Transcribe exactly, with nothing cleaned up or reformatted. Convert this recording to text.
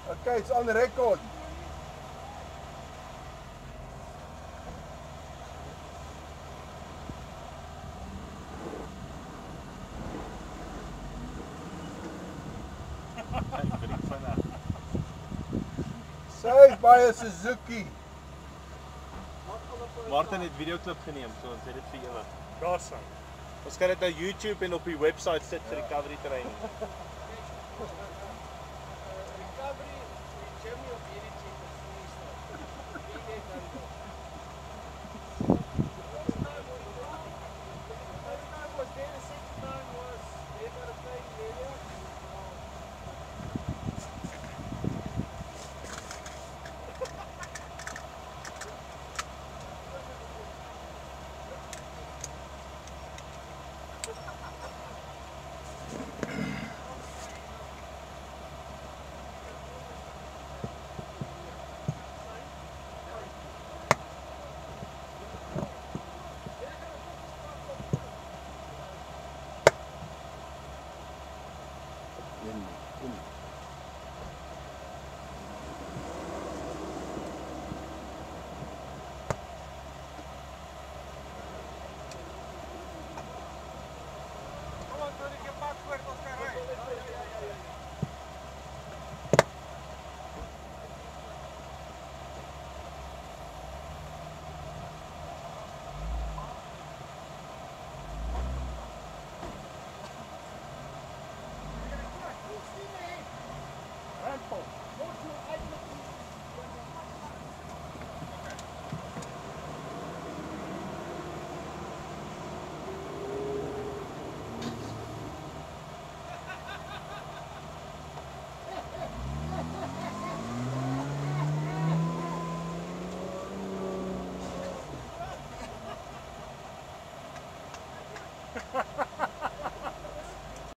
Okay, it's on the record. Saved by a Suzuki. Martin het videoclip geneem, so ons het dit vir ewe. Daar staan. Ons kan dit nou YouTube en op die website sit vir recovery training. Kom.